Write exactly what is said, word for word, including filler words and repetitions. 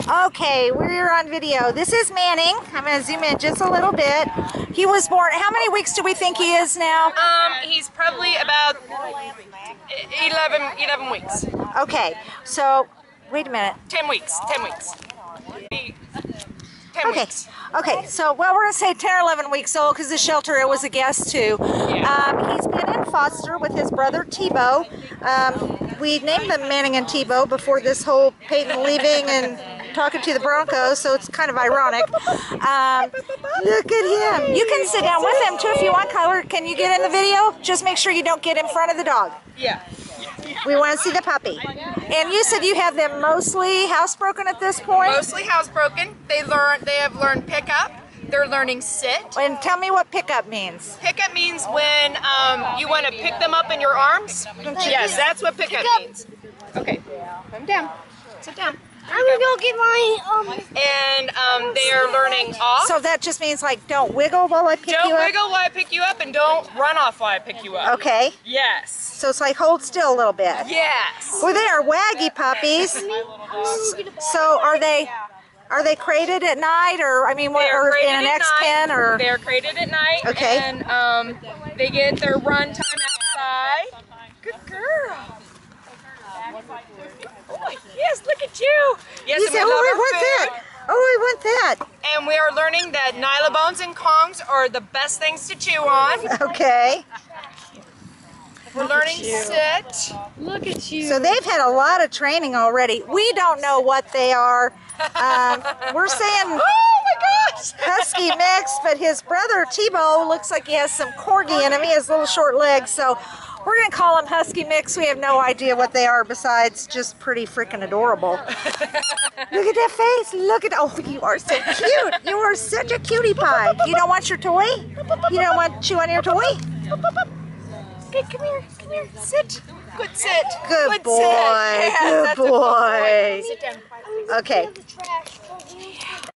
Okay, we're on video. This is Manning. I'm going to zoom in just a little bit. He was born, how many weeks do we think he is now? Um, he's probably about eleven, eleven weeks. Okay, so, wait a minute. ten weeks, ten weeks. ten Okay, weeks. okay, so, well, we're going to say ten or eleven weeks old because the shelter it was a guest too. Um, he's been in foster with his brother Tebow. Um, we named them Manning and Tebow before this whole Peyton leaving and talking to the Broncos, so it's kind of ironic. Um, look at him. You can sit down with him too if you want, Kyler. Can you get in the video? Just make sure you don't get in front of the dog. Yeah. We want to see the puppy. And you said you have them mostly housebroken at this point? Mostly housebroken. They learn. They have learned pickup. They're learning sit. And tell me what pickup means. Pickup means when um, you want to pick them up in your arms. Yes, that's what pickup Pick up. means. Okay, come down. Sit down. I'm gonna go get my um. And um, they are learning off. So that just means like don't wiggle while I pick Don't you up? wiggle while I pick you up, and don't run off while I pick you up. Okay. Yes. So it's like hold still a little bit. Yes. Well, they are waggy puppies. So are they are they crated at night, or I mean, what, They are or crated in an at X pen, night. or They're crated at night. Okay. And um, they get their run time outside. Good girl. Oh, yes, look at you. Yes, you and say, we oh, love I our want food. that. Oh, I want that. And we are learning that nylabones and kongs are the best things to chew on. Okay. We're learning sit. Look at you. So they've had a lot of training already. We don't know what they are. Um, we're saying Oh my gosh! husky mix, but his brother Tebow looks like he has some corgi in him. He has little short legs, so we're going to call him husky mix. We have no idea what they are besides just pretty freaking adorable. Look at that face. Look at, oh, you are so cute. You are such a cutie pie. You don't want your toy? You don't want to chew on your toy? Okay, come here, come here, sit. Good sit. Good, Good boy. sit. Yes, Good that's a boy. Sit down. Okay. The trash.